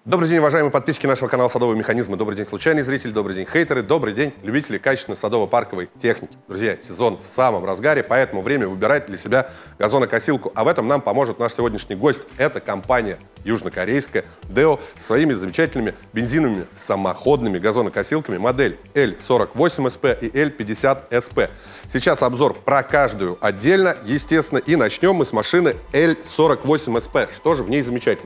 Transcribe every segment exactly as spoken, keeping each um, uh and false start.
Добрый день, уважаемые подписчики нашего канала «Садовые механизмы». Добрый день, случайные зрители, добрый день, хейтеры, добрый день, любители качественной садово-парковой техники. Друзья, сезон в самом разгаре, поэтому время выбирать для себя газонокосилку. А в этом нам поможет наш сегодняшний гость. Это компания южнокорейская Deo с своими замечательными бензиновыми самоходными газонокосилками модель Л сорок восемь эс пэ и Л пятьдесят эс пэ. Сейчас обзор про каждую отдельно, естественно, и начнем мы с машины Л сорок восемь эс пэ. Что же в ней замечательно?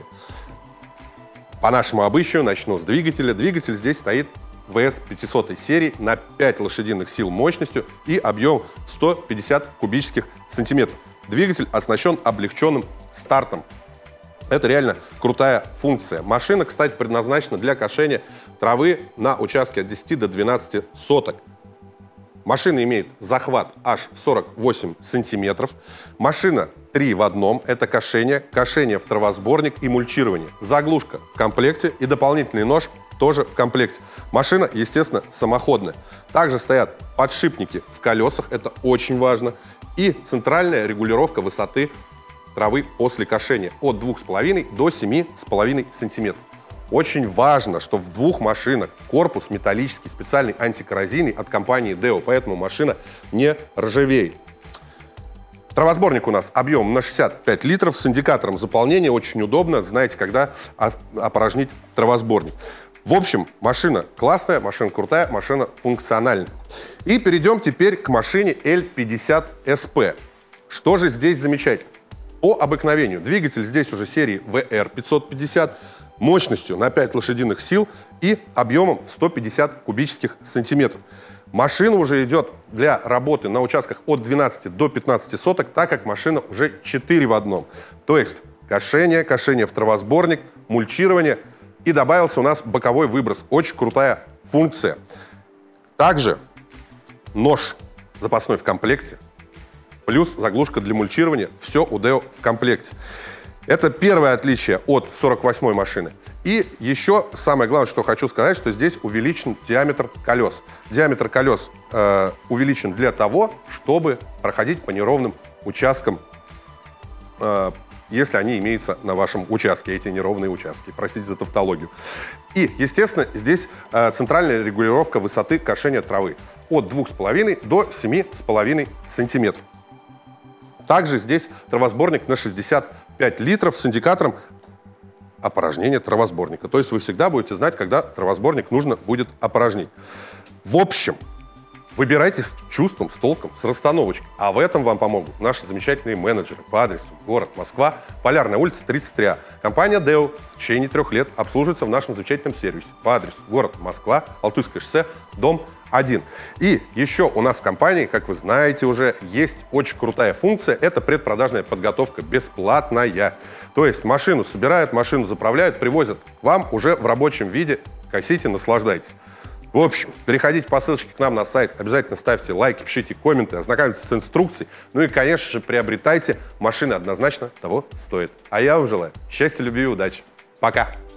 По нашему обычаю начну с двигателя. Двигатель здесь стоит вэ эс пятьсот серии на пять лошадиных сил мощностью и объем сто пятьдесят кубических сантиметров. Двигатель оснащен облегченным стартом. Это реально крутая функция. Машина, кстати, предназначена для кошения травы на участке от десяти до двенадцати соток. Машина имеет захват аж в сорок восемь сантиметров. Машина три в одном. Это кошение, кошение в травосборник и мульчирование. Заглушка в комплекте и дополнительный нож тоже в комплекте. Машина, естественно, самоходная. Также стоят подшипники в колесах, это очень важно. И центральная регулировка высоты травы после кошения от двух с половиной до семи с половиной сантиметров. Очень важно, что в двух машинах корпус металлический, специальный антикоррозийный от компании Deo, поэтому машина не ржавеет. Травосборник у нас объем на шестьдесят пять литров с индикатором заполнения. Очень удобно, знаете, когда опорожнить травосборник. В общем, машина классная, машина крутая, машина функциональная. И перейдем теперь к машине Л пятьдесят эс пэ. Что же здесь замечательно? По обыкновению двигатель здесь уже серии вэ эр пятьсот пятьдесят, мощностью на пять лошадиных сил и объемом в сто пятьдесят кубических сантиметров. Машина уже идет для работы на участках от двенадцати до пятнадцати соток, так как машина уже четыре в одном. То есть кошение, кошение в травосборник, мульчирование, и добавился у нас боковой выброс. Очень крутая функция. Также нож запасной в комплекте, плюс заглушка для мульчирования. Все у Deo в комплекте. Это первое отличие от сорок восьмой машины. И еще самое главное, что хочу сказать, что здесь увеличен диаметр колес. Диаметр колес э, увеличен для того, чтобы проходить по неровным участкам, э, если они имеются на вашем участке, эти неровные участки. Простите за тавтологию. И, естественно, здесь э, центральная регулировка высоты кошения травы от двух с половиной до семи с половиной сантиметров. Также здесь травосборник на шестьдесят пять литров с индикатором опорожнения травосборника. То есть вы всегда будете знать, когда травосборник нужно будет опорожнить. В общем, выбирайте с чувством, с толком, с расстановочкой. А в этом вам помогут наши замечательные менеджеры по адресу город Москва, Полярная улица, тридцать три А. Компания Deo в течение трех лет обслуживается в нашем замечательном сервисе по адресу город Москва, Алтуйское шоссе, дом один. И еще у нас в компании, как вы знаете уже, есть очень крутая функция. Это предпродажная подготовка бесплатная. То есть машину собирают, машину заправляют, привозят к вам уже в рабочем виде. Косите, наслаждайтесь. В общем, переходите по ссылочке к нам на сайт, обязательно ставьте лайки, пишите комменты, ознакомьтесь с инструкцией. Ну и, конечно же, приобретайте. Машины однозначно того стоит. А я вам желаю счастья, любви и удачи. Пока!